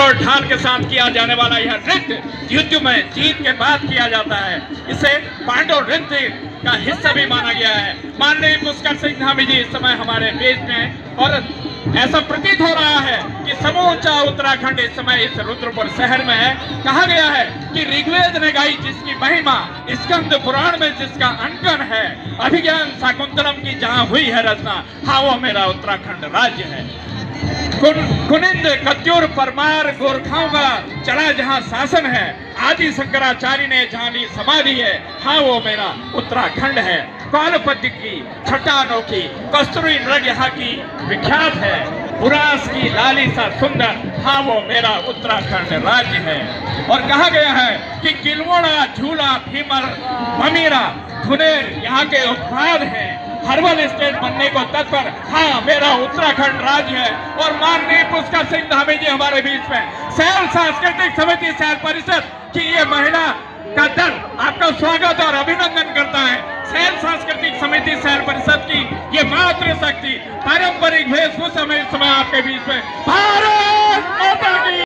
और ढाल के साथ किया जाने वाला यह नृत्य युद्ध में जीत के बाद किया जाता है। इसे पांडव नृत्य का हिस्सा भी माना गया है। माननीय पुष्कर सिंह धामी जी इस समय हमारे बीच में, और ऐसा प्रतीत हो रहा है कि समूचा उत्तराखंड इस समय इस रुद्रपुर शहर में है। कहा गया है कि ऋग्वेद ने गाई जिसकी महिमा, स्कंद पुराण में जिसका अंकन है, अभिज्ञान शाकुंतलम की जहां हुई है रचना, हाँ वो मेरा उत्तराखंड राज्य है। कुनिंद कत्यूर परमार गोरखाओं का चला जहां शासन है, आदि शंकराचार्य ने जहां ली समाधि है, हाँ वो मेरा उत्तराखंड है। कालपद्य की छटा अनोखी कस्तूरी नृग यहाँ की विख्यात है, पुरास की लालिसा सुंदर, हाँ वो मेरा उत्तराखंड राज्य है। और कहा गया है कि गिलवोड़ा झूला भीमर ममीरा धुनेर यहाँ के उत्पाद हैं, हर्बल स्टेट बनने को तत्पर, हाँ मेरा उत्तराखंड राज्य है। और माननीय पुष्कर सिंह धामी जी हमारे बीच में, शहर सांस्कृतिक समिति शहर परिषद की ये महिला का दल आपका स्वागत और अभिनंदन करता है। शहर सांस्कृतिक समिति शहर परिषद की ये मातृशक्ति पारंपरिक वेशभूषा में इस समय आपके बीच में भारत